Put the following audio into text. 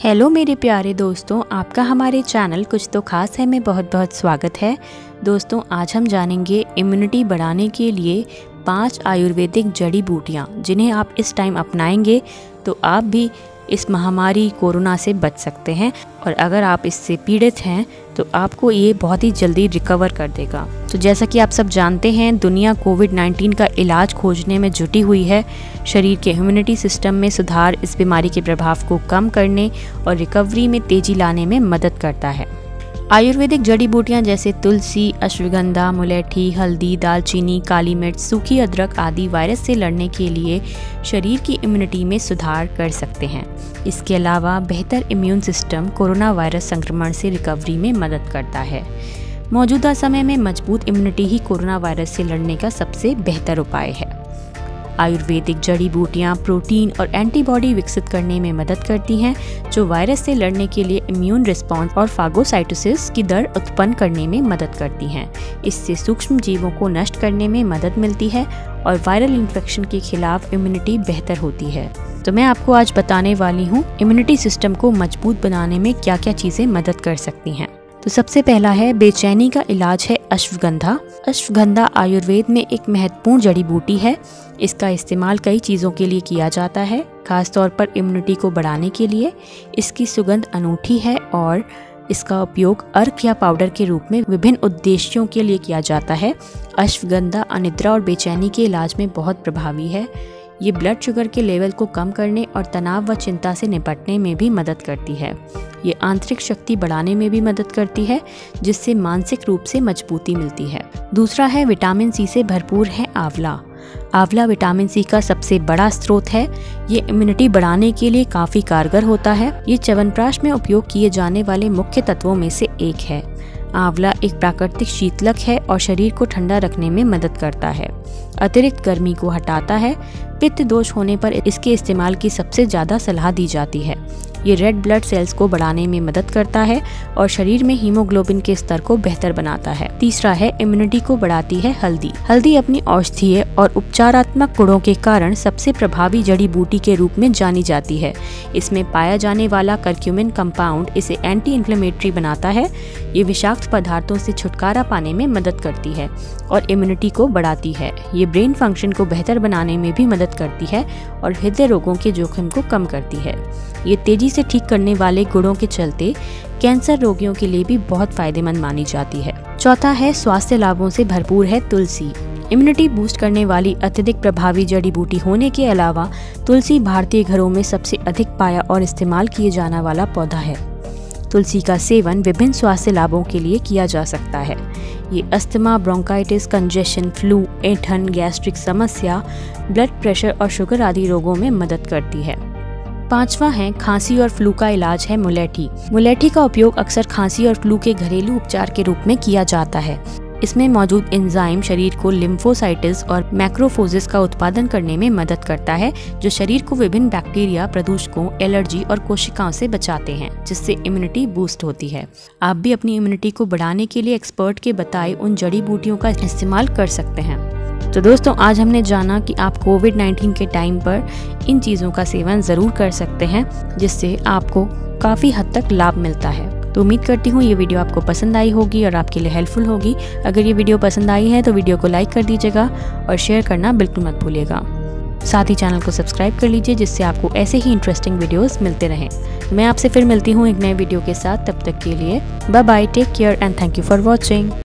Hello मेरे प्यारे दोस्तों, आपका हमारे चैनल कुछ तो खास है में बहुत बहुत स्वागत है। दोस्तों, आज हम जानेंगे इम्यूनिटी बढ़ाने के लिए 5 आयुर्वेदिक जड़ी बूटियाँ जिन्हें आप इस टाइम अपनाएंगे तो आप भी इस महामारी कोरोना से बच सकते हैं, और अगर आप इससे पीड़ित हैं तो आपको ये बहुत ही जल्दी रिकवर कर देगा। तो जैसा कि आप सब जानते हैं, दुनिया कोविड-19 का इलाज खोजने में जुटी हुई है। शरीर के इम्यूनिटी सिस्टम में सुधार इस बीमारी के प्रभाव को कम करने और रिकवरी में तेजी लाने में मदद करता है। आयुर्वेदिक जड़ी बूटियां जैसे तुलसी, अश्वगंधा, मुलेठी, हल्दी, दालचीनी, काली मिर्च, सूखी अदरक आदि वायरस से लड़ने के लिए शरीर की इम्यूनिटी में सुधार कर सकते हैं। इसके अलावा बेहतर इम्यून सिस्टम कोरोना वायरस संक्रमण से रिकवरी में मदद करता है। मौजूदा समय में मजबूत इम्यूनिटी ही कोरोना वायरस से लड़ने का सबसे बेहतर उपाय है। आयुर्वेदिक जड़ी बूटियां प्रोटीन और एंटीबॉडी विकसित करने में मदद करती हैं, जो वायरस से लड़ने के लिए इम्यून रिस्पॉन्स और फागोसाइटोसिस की दर उत्पन्न करने में मदद करती हैं। इससे सूक्ष्म जीवों को नष्ट करने में मदद मिलती है और वायरल इन्फेक्शन के खिलाफ इम्यूनिटी बेहतर होती है। तो मैं आपको आज बताने वाली हूँ इम्यूनिटी सिस्टम को मजबूत बनाने में क्या क्या चीज़ें मदद कर सकती हैं। तो सबसे पहला है बेचैनी का इलाज है अश्वगंधा। अश्वगंधा आयुर्वेद में एक महत्वपूर्ण जड़ी बूटी है। इसका इस्तेमाल कई चीज़ों के लिए किया जाता है, खासतौर पर इम्यूनिटी को बढ़ाने के लिए। इसकी सुगंध अनूठी है और इसका उपयोग अर्क या पाउडर के रूप में विभिन्न उद्देश्यों के लिए किया जाता है। अश्वगंधा अनिद्रा और बेचैनी के इलाज में बहुत प्रभावी है। ये ब्लड शुगर के लेवल को कम करने और तनाव व चिंता से निपटने में भी मदद करती है। ये आंतरिक शक्ति बढ़ाने में भी मदद करती है, जिससे मानसिक रूप से मजबूती मिलती है। दूसरा है विटामिन सी से भरपूर है आंवला। आंवला विटामिन सी का सबसे बड़ा स्रोत है। ये इम्यूनिटी बढ़ाने के लिए काफ़ी कारगर होता है। ये च्यवनप्राश में उपयोग किए जाने वाले मुख्य तत्वों में से एक है। आंवला एक प्राकृतिक शीतलक है और शरीर को ठंडा रखने में मदद करता है। अतिरिक्त गर्मी को हटाता है। पित्त दोष होने पर इसके इस्तेमाल की सबसे ज़्यादा सलाह दी जाती है। ये रेड ब्लड सेल्स को बढ़ाने में मदद करता है और शरीर में हीमोग्लोबिन के स्तर को बेहतर बनाता है। तीसरा है इम्यूनिटी को बढ़ाती है हल्दी। हल्दी अपनी औषधीय और उपचारात्मक गुणों के कारण सबसे प्रभावी जड़ी बूटी के रूप में जानी जाती है। इसमें पाया जाने वाला करक्यूमिन कंपाउंड इसे एंटी इन्फ्लेमेटरी बनाता है। ये विषाक्त पदार्थों से छुटकारा पाने में मदद करती है और इम्यूनिटी को बढ़ाती है। ये ब्रेन फंक्शन को बेहतर बनाने में भी मदद करती है और हृदय रोगों के जोखिम को कम करती है। ये तेजी से ठीक करने वाले गुणों के चलते कैंसर रोगियों के लिए भी बहुत फायदेमंद मानी जाती है। चौथा है स्वास्थ्य लाभों से भरपूर है तुलसी। इम्यूनिटी बूस्ट करने वाली अत्यधिक प्रभावी जड़ी बूटी होने के अलावा तुलसी भारतीय घरों में सबसे अधिक पाया और इस्तेमाल किए जाने वाला पौधा है। तुलसी का सेवन विभिन्न स्वास्थ्य लाभों के लिए किया जा सकता है। ये अस्थमा, ब्रोंकाइटिस, कंजेशन, फ्लू, ऐंठन, गैस्ट्रिक समस्या, ब्लड प्रेशर और शुगर आदि रोगों में मदद करती है। पांचवा है खांसी और फ्लू का इलाज है मुलेठी। मुलेठी का उपयोग अक्सर खांसी और फ्लू के घरेलू उपचार के रूप में किया जाता है। इसमें मौजूद एंजाइम शरीर को लिम्फोसाइट्स और मैक्रोफोजेस का उत्पादन करने में मदद करता है, जो शरीर को विभिन्न बैक्टीरिया, प्रदूषकों, एलर्जी और कोशिकाओं से बचाते हैं, जिससे इम्यूनिटी बूस्ट होती है। आप भी अपनी इम्यूनिटी को बढ़ाने के लिए एक्सपर्ट के बताए उन जड़ी बूटियों का इस्तेमाल कर सकते हैं। तो दोस्तों, आज हमने जाना कि आप कोविड-19 के टाइम पर इन चीज़ों का सेवन ज़रूर कर सकते हैं, जिससे आपको काफ़ी हद तक लाभ मिलता है। तो उम्मीद करती हूँ ये वीडियो आपको पसंद आई होगी और आपके लिए हेल्पफुल होगी। अगर ये वीडियो पसंद आई है तो वीडियो को लाइक कर दीजिएगा और शेयर करना बिल्कुल मत भूलिएगा। साथ ही चैनल को सब्सक्राइब कर लीजिए, जिससे आपको ऐसे ही इंटरेस्टिंग वीडियोस मिलते रहें। मैं आपसे फिर मिलती हूँ एक नए वीडियो के साथ। तब तक के लिए bye bye, take care and thank you for watching.